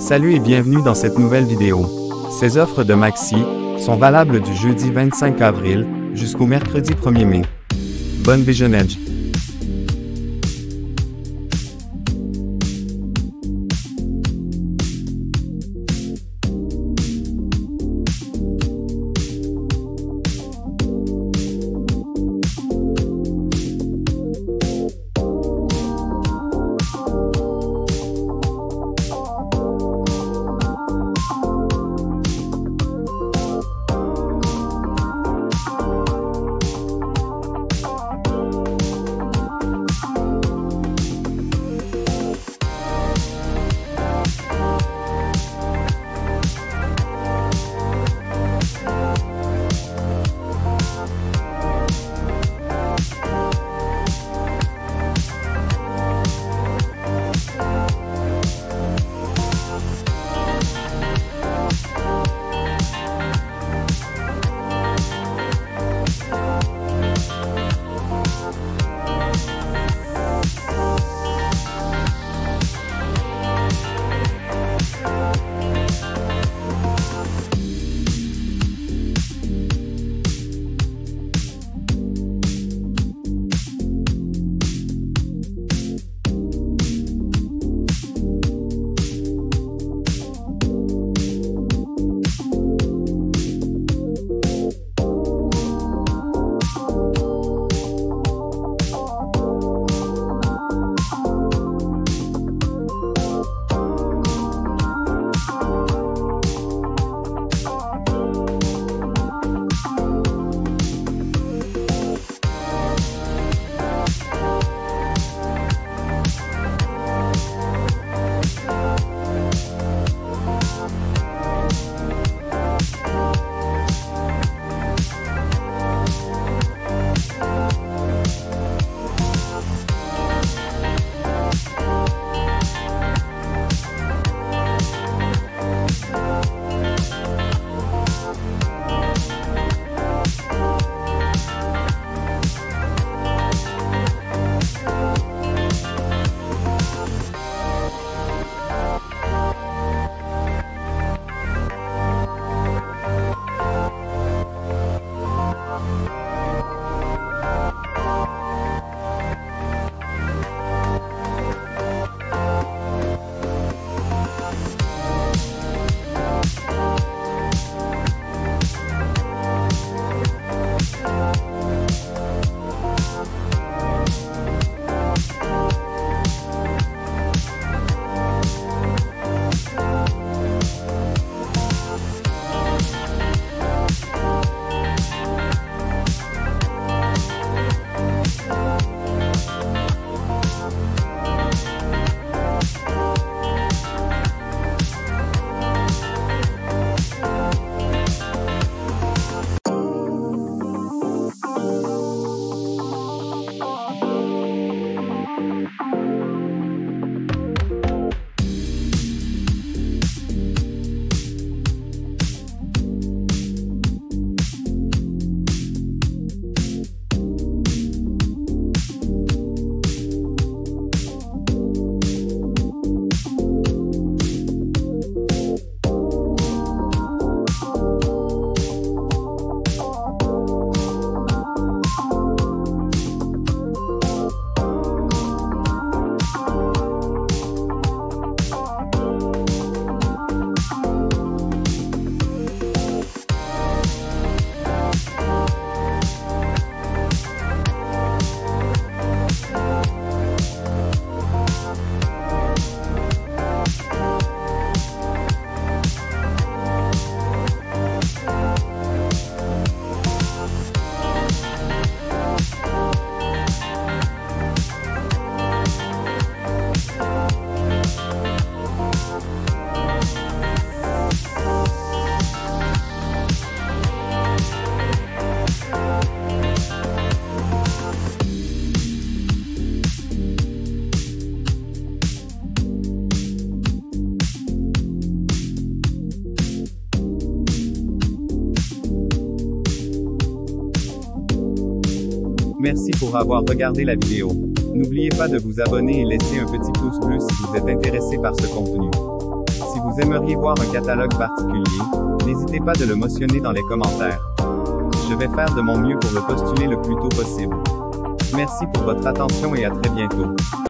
Salut et bienvenue dans cette nouvelle vidéo. Ces offres de Maxi sont valables du jeudi 25 avril jusqu'au mercredi 1er mai. Bonne visionnage! Merci pour avoir regardé la vidéo. N'oubliez pas de vous abonner et laisser un petit pouce bleu si vous êtes intéressé par ce contenu. Si vous vous aimeriez voir un catalogue particulier, n'hésitez pas de le mentionner dans les commentaires. Je vais faire de mon mieux pour le postuler le plus tôt possible. Merci pour votre attention et à très bientôt.